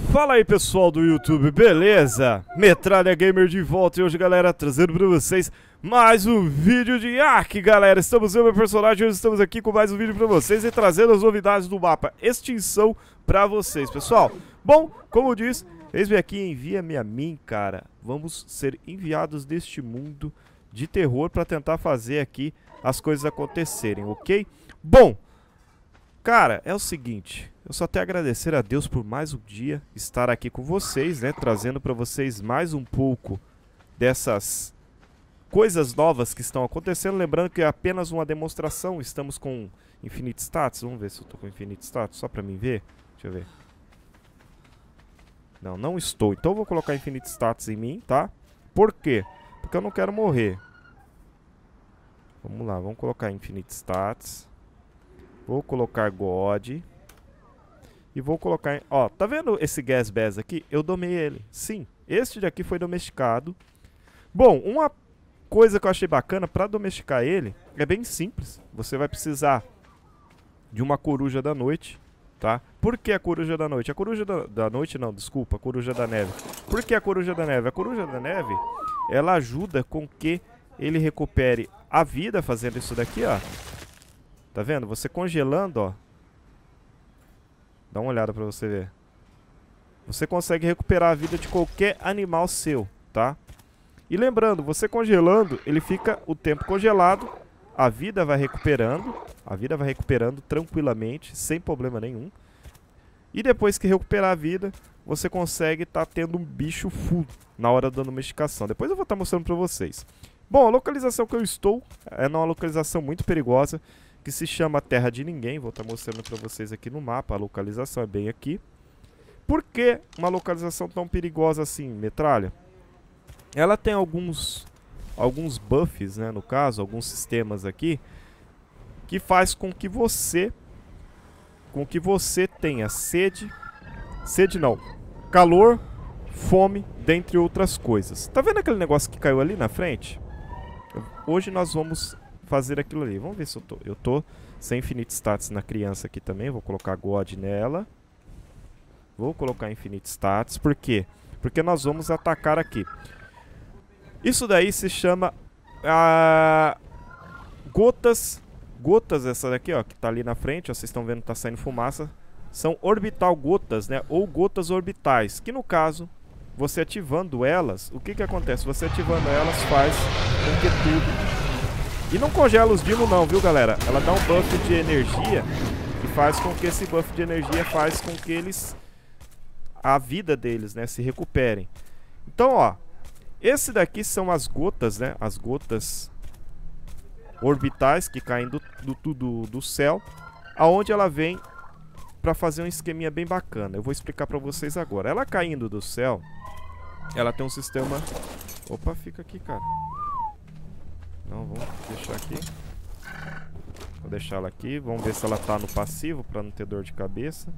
Fala aí pessoal do YouTube, beleza? Metralha Gamer de volta e hoje galera, trazendo pra vocês mais um vídeo de Ark, galera. Estamos eu, meu personagem, hoje estamos aqui com mais um vídeo pra vocês e trazendo as novidades do mapa Extinção pra vocês, pessoal. Bom, como diz, eis-me aqui, envia-me a mim, cara. Vamos ser enviados deste mundo de terror pra tentar fazer aqui as coisas acontecerem, ok? Bom, cara, é o seguinte, eu só tenho a agradecer a Deus por mais um dia estar aqui com vocês, né? Trazendo pra vocês mais um pouco dessas coisas novas que estão acontecendo. Lembrando que é apenas uma demonstração, estamos com Infinite Status. Vamos ver se eu tô com Infinite Status, só pra mim ver. Deixa eu ver. Não, não estou. Então eu vou colocar Infinite Status em mim, tá? Por quê? Porque eu não quero morrer. Vamos lá, vamos colocar Infinite Status. Vou colocar God. E vou colocar em... Ó, tá vendo esse Gas Bass aqui? Eu domei ele. Sim, este daqui foi domesticado. Bom, uma coisa que eu achei bacana pra domesticar ele é bem simples. Você vai precisar de uma coruja da noite, tá? Por que a coruja da noite? A coruja da noite não, desculpa, a coruja da neve. Por que a coruja da neve? A coruja da neve, ela ajuda com que ele recupere a vida fazendo isso daqui, ó. Tá vendo? Você congelando, ó. Dá uma olhada pra você ver. Você consegue recuperar a vida de qualquer animal seu, tá? E lembrando, você congelando, ele fica o tempo congelado. A vida vai recuperando. A vida vai recuperando tranquilamente, sem problema nenhum. E depois que recuperar a vida, você consegue estar tendo um bicho full na hora da domesticação. Depois eu vou estar mostrando pra vocês. Bom, a localização que eu estou é numa localização muito perigosa, que se chama Terra de Ninguém. Vou estar mostrando para vocês aqui no mapa. A localização é bem aqui. Por que uma localização tão perigosa assim, Metralha? Ela tem alguns buffs, né, no caso, alguns sistemas aqui, que faz com que você tenha calor, fome, dentre outras coisas. Tá vendo aquele negócio que caiu ali na frente? Hoje nós vamos fazer aquilo ali. Vamos ver se eu tô sem Infinite Status na criança aqui também. Vou colocar God nela. Vou colocar Infinite Status. Por quê? Porque nós vamos atacar aqui. Isso daí se chama gotas. Gotas, essa daqui, ó, que tá ali na frente, ó, vocês estão vendo que tá saindo fumaça. São orbital gotas, né? Ou gotas orbitais. Que no caso, você ativando elas, o que que acontece? Você ativando elas faz com que tudo... E não congela os dinos não, viu galera? Ela dá um buff de energia e faz com que esse buff de energia faz com que eles... a vida deles, né, se recuperem. Então, ó, esse daqui são as gotas, né? As gotas orbitais que caem do céu, aonde ela vem pra fazer um esqueminha bem bacana. Eu vou explicar pra vocês agora. Ela caindo do céu, ela tem um sistema... Opa, fica aqui, cara. Não, vamos deixar aqui. Vou deixar ela aqui. Vamos ver se ela tá no passivo, pra não ter dor de cabeça.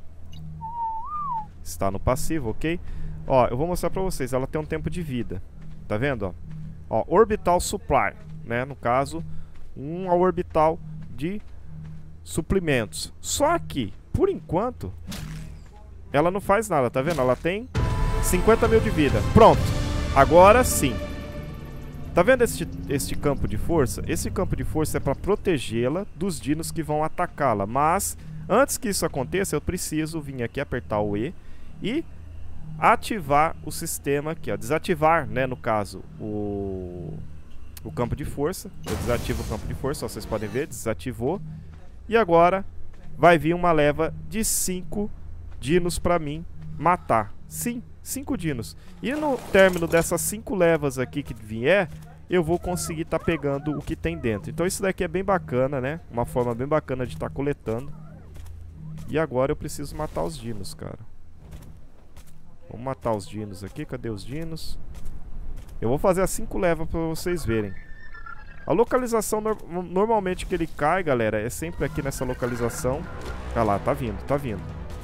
Está no passivo, ok? Ó, eu vou mostrar pra vocês. Ela tem um tempo de vida. Tá vendo, ó? Ó, Orbital Supply, né? No caso, um orbital de suprimentos. Só que, por enquanto, ela não faz nada, tá vendo? Ela tem 50 mil de vida. Pronto. Agora sim. Tá vendo este campo de força? Esse campo de força é para protegê-la dos dinos que vão atacá-la. Mas, antes que isso aconteça, eu preciso vir aqui apertar o E e ativar o sistema aqui, ó. Desativar, né, no caso, o campo de força. Eu desativo o campo de força, ó, vocês podem ver, desativou. E agora vai vir uma leva de 5 dinos para mim matar. Sim, 5 dinos. E no término dessas 5 levas aqui que vier, eu vou conseguir estar pegando o que tem dentro. Então isso daqui é bem bacana, né? Uma forma bem bacana de estar coletando. E agora eu preciso matar os dinos, cara. Vamos matar os dinos aqui. Cadê os dinos? Eu vou fazer as 5 levas para vocês verem. A localização normalmente que ele cai, galera, é sempre aqui nessa localização. Olha lá, tá vindo, tá vindo.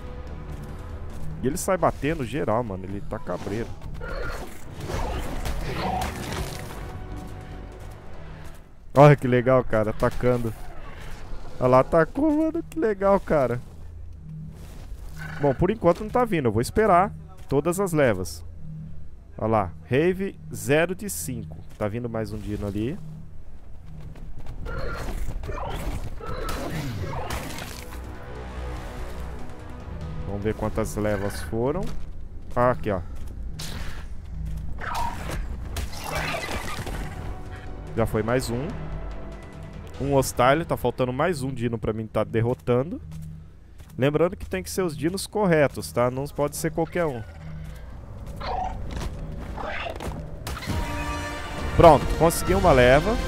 E ele sai batendo geral, mano. Ele tá cabreiro. Olha que legal, cara. Atacando. Olha lá, atacou, mano. Que legal, cara. Bom, por enquanto não tá vindo. Eu vou esperar todas as levas. Olha lá. Rave 0 de 5. Tá vindo mais um dino ali. Vamos ver quantas levas foram. Ah, aqui, ó. Já foi mais um. Um hostile. Tá faltando mais um dino pra mim estar derrotando. Lembrando que tem que ser os dinos corretos, tá? Não pode ser qualquer um. Pronto, consegui uma leva.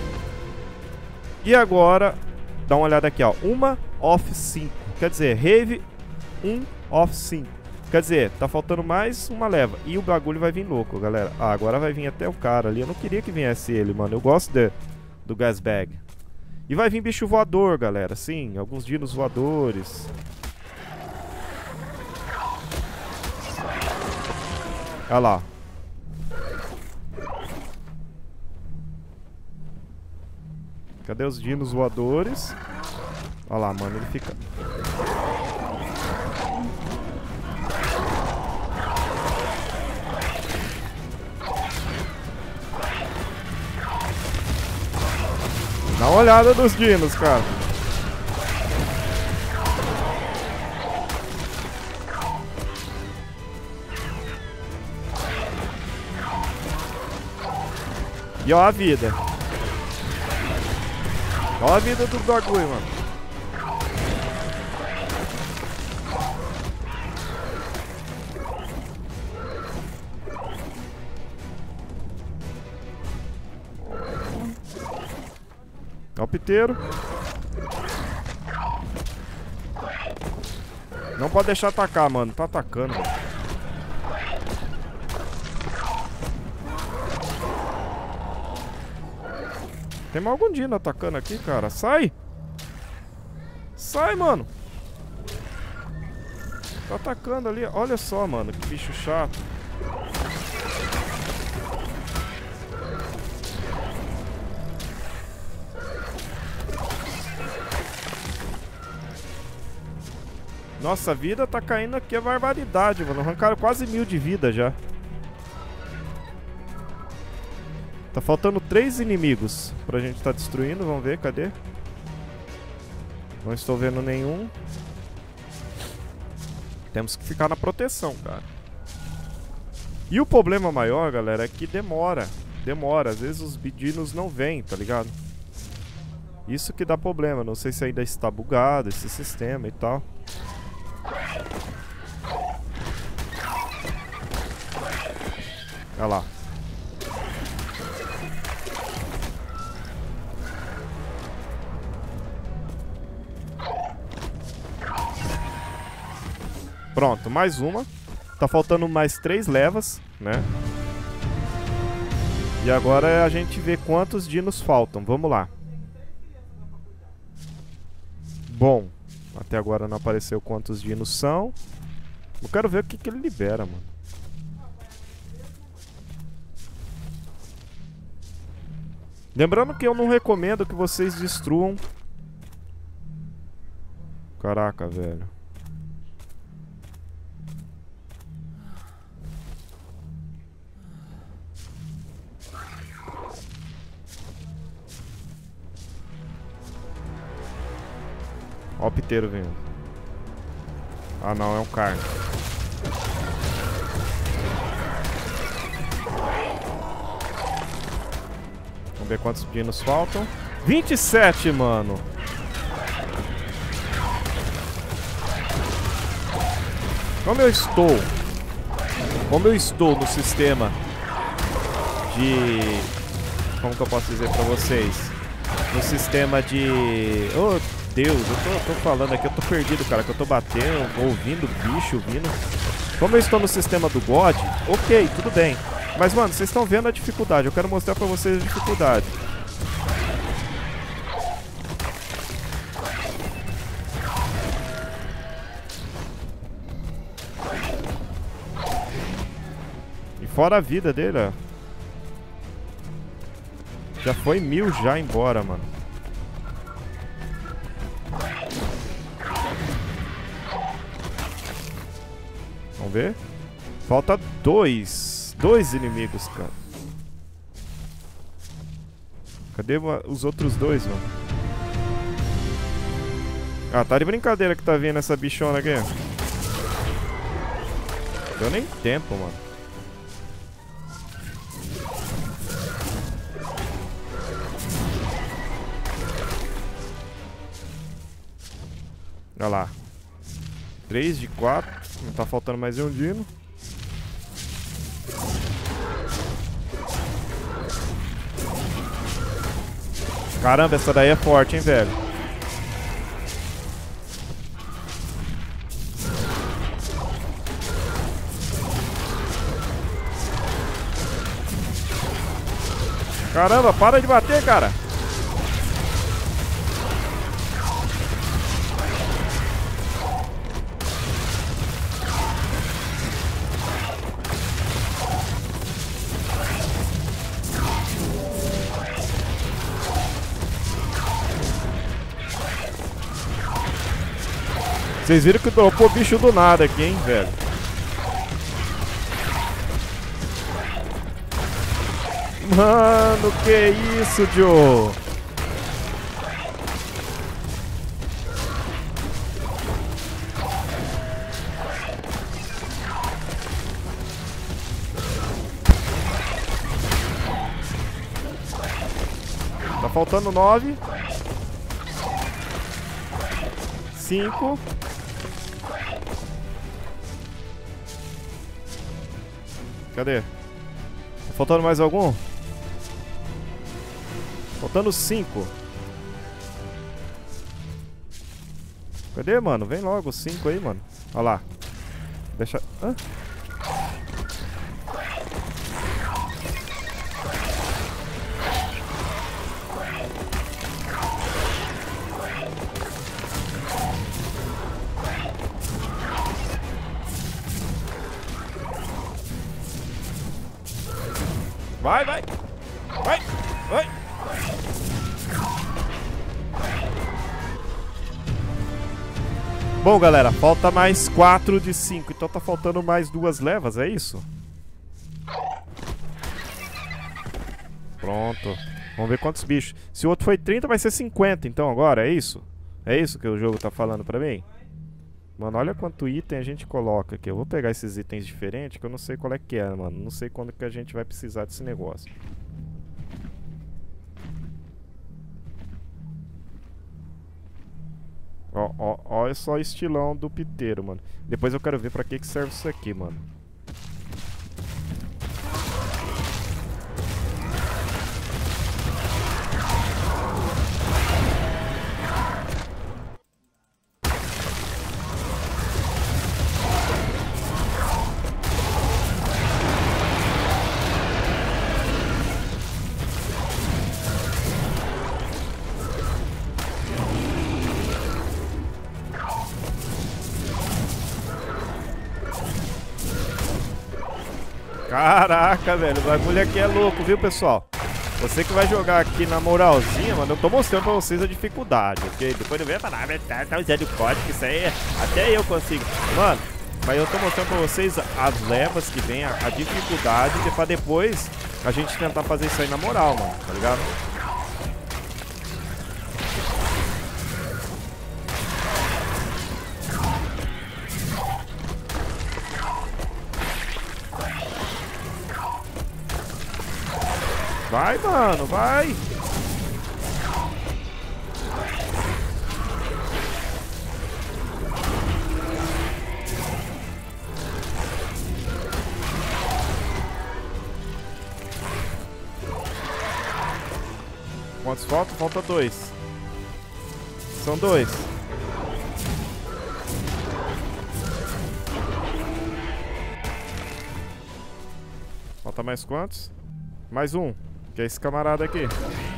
E agora, dá uma olhada aqui, ó. 1 of 5. Quer dizer, Rave 1 of 5. Quer dizer, tá faltando mais uma leva. E o bagulho vai vir louco, galera. Ah, agora vai vir até o cara ali. Eu não queria que viesse ele, mano. Eu gosto do gas bag. E vai vir bicho voador, galera. Sim, alguns dinos voadores. Olha lá. Cadê os dinos voadores? Olha lá, mano. Ele fica... Dá uma olhada nos dinos, cara. E ó a vida. Ó a vida do bagulho, mano. Ó o piteiro. Não pode deixar atacar, mano. Tá atacando, mano. Tem mais algum dino atacando aqui, cara. Sai! Sai, mano! Tá atacando ali. Olha só, mano. Que bicho chato. Nossa, a vida tá caindo aqui a barbaridade, mano. Arrancaram quase 1000 de vida já. Tá faltando 3 inimigos pra gente tá destruindo. Vamos ver, cadê? Não estou vendo nenhum. Temos que ficar na proteção, cara. E o problema maior, galera, é que demora. Demora. Às vezes os dinos não vêm, tá ligado? Isso que dá problema. Não sei se ainda está bugado esse sistema e tal. Olha lá. Pronto, mais uma. Tá faltando mais 3 levas, né? E agora é a gente ver quantos dinos faltam. Vamos lá. Bom, até agora não apareceu quantos dinos são. Eu quero ver o que ele libera, mano. Lembrando que eu não recomendo que vocês destruam. Caraca, velho. Ó o piteiro vindo. Ah não, é um carne. Vamos ver quantos dinos faltam. 27, mano. Como eu estou no sistema de... Como que eu posso dizer pra vocês? No sistema de... Oh, Deus, eu tô falando aqui, eu tô perdido, cara, que eu tô batendo, ouvindo bicho, vindo. Como eu estou no sistema do God, ok, tudo bem. Mas, mano, vocês estão vendo a dificuldade, eu quero mostrar pra vocês a dificuldade. E fora a vida dele, ó. Já foi 1000 já embora, mano. Vamos ver. Falta dois. Dois inimigos, cara. Cadê os outros dois, mano? Ah, tá de brincadeira que tá vindo essa bichona aqui. Deu nem tempo, mano. Olha lá. 3 de 4. Não tá faltando mais um dino. Caramba, essa daí é forte, hein, velho. Caramba, para de bater, cara. Vocês viram que dropou bicho do nada aqui, hein, velho. Mano, que isso, Joe? Tá faltando 9. 5. Cadê? Tá faltando mais algum? Faltando 5. Cadê, mano? Vem logo os 5 aí, mano. Olha lá. Deixa... Hã? Vai, vai! Vai! Vai! Bom, galera, falta mais 4 de 5. Então tá faltando mais 2 levas, é isso? Pronto. Vamos ver quantos bichos. Se o outro foi 30, vai ser 50 então agora, é isso? É isso que o jogo tá falando pra mim? Mano, olha quanto item a gente coloca aqui. Eu vou pegar esses itens diferentes que eu não sei qual é que é, mano. Não sei quando que a gente vai precisar desse negócio. Ó, olha só o estilão do piteiro, mano. Depois eu quero ver pra que serve isso aqui, mano. Caraca, velho, o bagulho aqui é louco, viu, pessoal? Você que vai jogar aqui na moralzinha, mano, eu tô mostrando pra vocês a dificuldade, ok? Depois não vem falar, tá usando o código, isso aí até eu consigo. Mano, mas eu tô mostrando pra vocês as levas que vem, a dificuldade, pra depois a gente tentar fazer isso aí na moral, mano, tá ligado? Vai, mano, vai! Quantos faltam? Falta 2. São 2. Falta mais quantos? Mais um. Que é esse camarada aqui.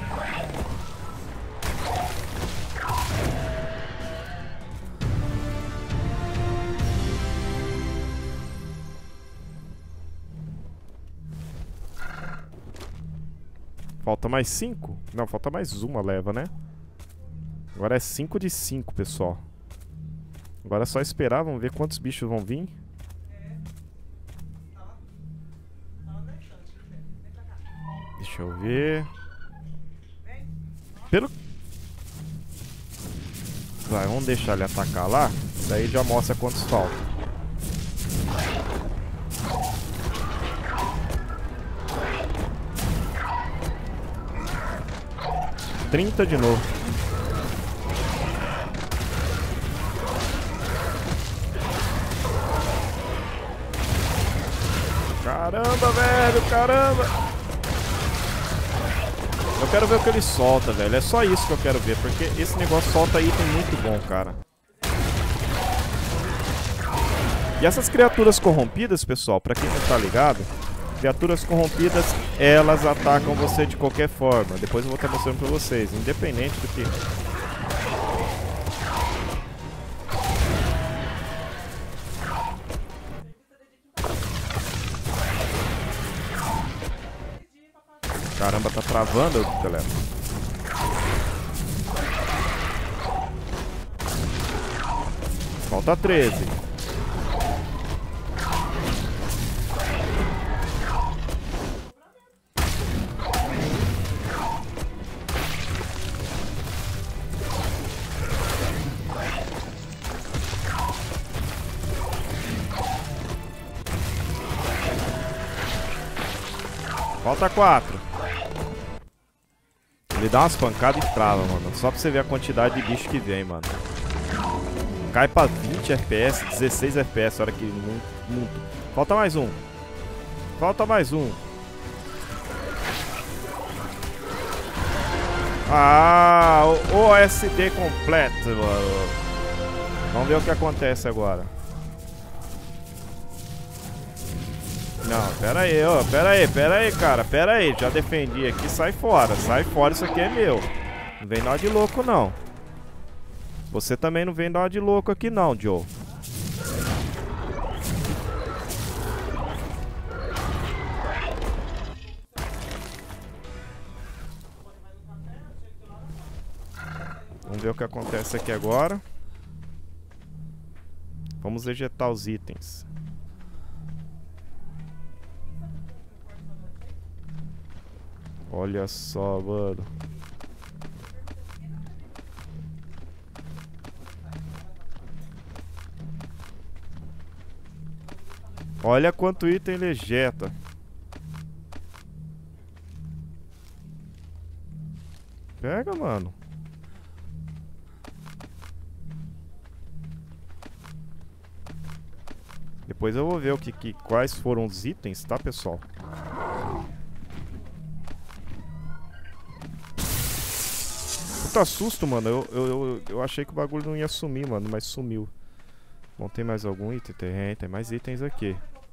Falta mais 5? Não, falta mais uma leva, né? Agora é 5 de 5, pessoal. Agora é só esperar, vamos ver quantos bichos vão vir. Deixa eu ver. Pelo... Vai, vamos deixar ele atacar lá. Daí já mostra quantos faltam. Trinta de novo. Caramba, velho, caramba. Eu quero ver o que ele solta, velho. É só isso que eu quero ver, porque esse negócio solta item muito bom, cara. E essas criaturas corrompidas, pessoal, pra quem não tá ligado, criaturas corrompidas, elas atacam você de qualquer forma. Depois eu vou estar mostrando pra vocês, independente do que... Caramba, tá travando, galera. Falta 13. Falta 4. Ele dá umas pancadas e trava, mano. Só pra você ver a quantidade de bicho que vem, mano. Cai pra 20 FPS, 16 FPS, olha que muito. Falta mais um. Falta mais um. Ah, o OSD completo, mano. Vamos ver o que acontece agora. Não, pera aí, ó, pera aí, cara, pera aí, já defendi aqui, sai fora, isso aqui é meu. Não vem dar de louco, não. Você também não vem dar de louco aqui, não, Joe. Vamos ver o que acontece aqui agora. Vamos ejetar os itens. Olha só, mano. Olha quanto item ele ejeta. Pega, mano. Depois eu vou ver quais foram os itens, tá, pessoal? Puta susto, mano. Eu achei que o bagulho não ia sumir, mano, mas sumiu. Bom, tem mais algum item? Tem mais itens aqui.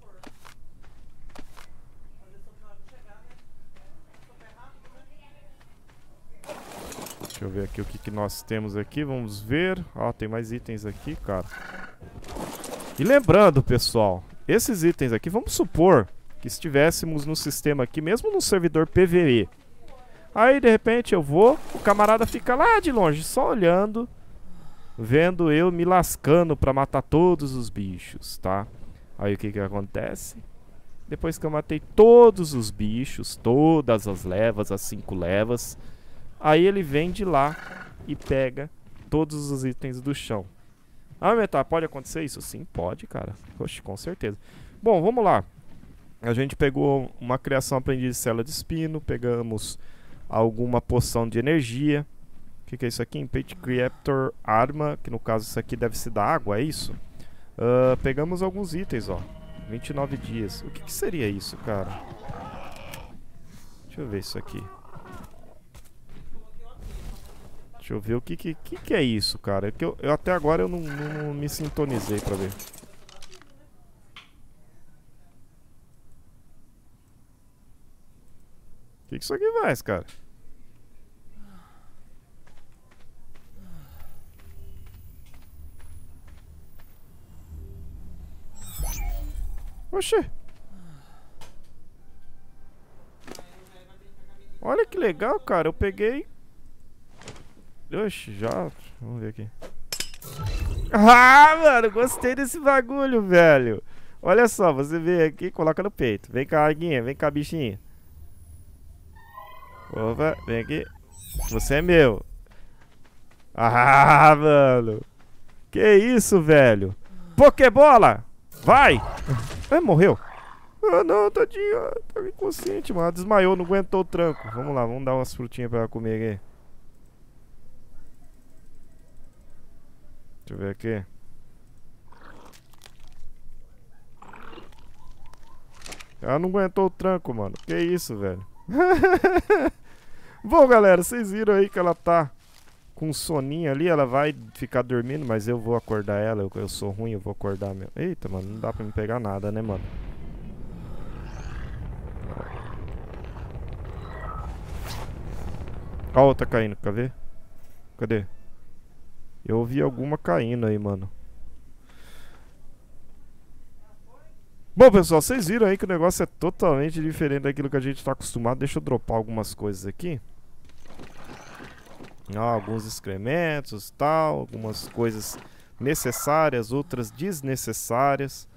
Deixa eu ver aqui o que nós temos aqui. Vamos ver. Ó, tem mais itens aqui, cara. E lembrando, pessoal, esses itens aqui, vamos supor que estivéssemos no sistema aqui, mesmo no servidor PvE. Aí, de repente, eu vou, o camarada fica lá de longe, só olhando, vendo eu me lascando pra matar todos os bichos, tá? Aí, o que acontece? Depois que eu matei todos os bichos, todas as levas, as 5 levas, aí ele vem de lá e pega todos os itens do chão. Ah, Metal, pode acontecer isso? Sim, pode, cara. Oxe, com certeza. Bom, vamos lá. A gente pegou uma criação aprendida de célula de espino, pegamos alguma poção de energia. O que é isso aqui? Impet Creator Arma, que no caso isso aqui deve ser da água, é isso? Pegamos alguns itens, ó. 29 dias. O que seria isso, cara? Deixa eu ver isso aqui. Deixa eu ver o que é isso, cara. Que eu até agora eu não me sintonizei pra ver. O que isso aqui faz, cara? Oxê. Olha que legal, cara. Eu peguei... Oxe, já... Vamos ver aqui. Ah, mano, gostei desse bagulho, velho. Olha só, você vem aqui, coloca no peito. Vem cá, aguinha, vem cá, bichinha. Opa, vem aqui. Você é meu. Ah, mano. Que isso, velho? Pokébola! Vai! Morreu. Ah, não, tadinha. Tá inconsciente, mano. Ela desmaiou, não aguentou o tranco. Vamos lá, vamos dar umas frutinhas pra ela comer aqui. Deixa eu ver aqui. Ela não aguentou o tranco, mano. Que isso, velho? Bom, galera, vocês viram aí que ela tá com um soninho ali. Ela vai ficar dormindo, mas eu vou acordar ela. Eu sou ruim, eu vou acordar mesmo. Eita, mano, não dá pra me pegar nada, né, mano? Ó a outra caindo, quer ver? Cadê? Eu ouvi alguma caindo aí, mano. Bom, pessoal, vocês viram aí que o negócio é totalmente diferente daquilo que a gente tá acostumado. Deixa eu dropar algumas coisas aqui. Ó, alguns excrementos, tal. Algumas coisas necessárias, outras desnecessárias.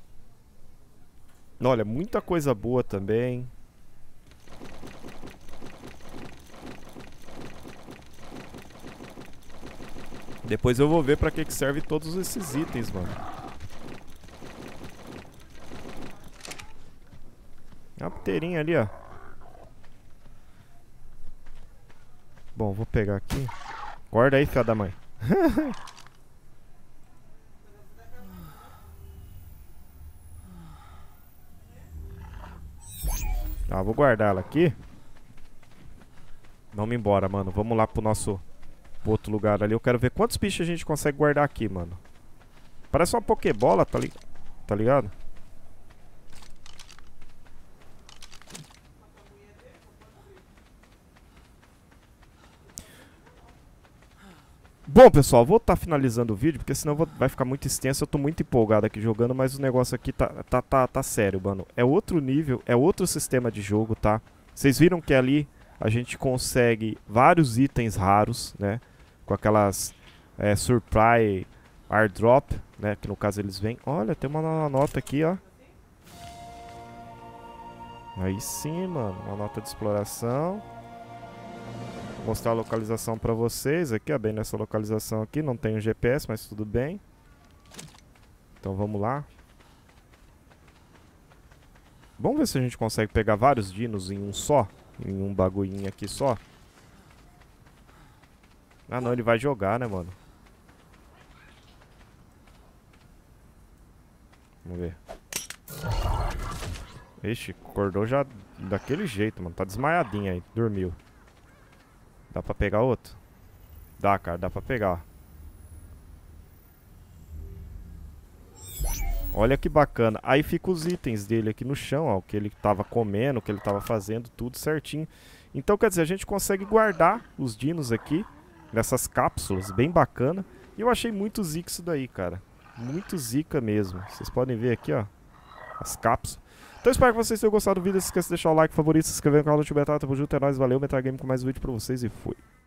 Olha, muita coisa boa também. Depois eu vou ver pra que serve todos esses itens, mano. Uma pteirinha ali, ó. Bom, vou pegar aqui. Guarda aí, filha da mãe. Tá, vou guardar ela aqui. Vamos embora, mano. Vamos lá pro nosso outro lugar ali. Eu quero ver quantos bichos a gente consegue guardar aqui, mano. Parece uma Pokébola, tá ligado? Bom, pessoal, vou estar finalizando o vídeo, porque senão vai ficar muito extenso. Eu tô muito empolgado aqui jogando, mas o negócio aqui tá sério, mano. É outro nível, é outro sistema de jogo, tá? Vocês viram que ali a gente consegue vários itens raros, né? Com aquelas Surprise Airdrop, né? Que no caso eles vêm. Olha, tem uma nota aqui, ó. Aí sim, mano. Uma nota de exploração. Vou mostrar a localização pra vocês aqui, ó. Bem nessa localização aqui. Não tem um GPS, mas tudo bem. Então vamos lá. Vamos ver se a gente consegue pegar vários dinos em um só. Em um bagulhinho aqui só. Ah não, ele vai jogar, né, mano? Vamos ver. Ixi, acordou já daquele jeito, mano. Tá desmaiadinho aí, dormiu. Dá pra pegar outro? Dá, cara, dá pra pegar. Olha que bacana. Aí fica os itens dele aqui no chão, ó. O que ele tava comendo, o que ele tava fazendo, tudo certinho. Então, quer dizer, a gente consegue guardar os dinos aqui nessas cápsulas, bem bacana. E eu achei muito zica isso daí, cara. Muito zica mesmo. Vocês podem ver aqui, ó, as cápsulas. Então espero que vocês tenham gostado do vídeo. Não se esqueça de deixar o like, favorito, se inscrever no canal do Tibetá. Tamo junto, é nóis, valeu. Metagame com mais um vídeo pra vocês e fui.